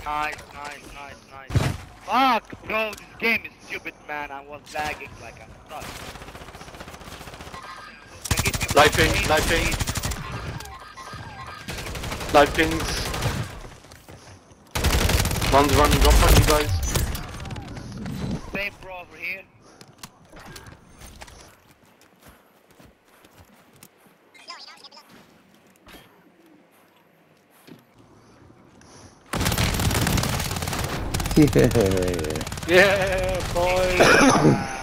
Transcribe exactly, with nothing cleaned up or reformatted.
Nice, nice, nice, nice. Fuck, bro, this game is stupid, man. I was lagging like I'm stuck. Live ping, live ping. Live pings. One's running up on you guys. Same pro over here. Yeah. Yeah, boy.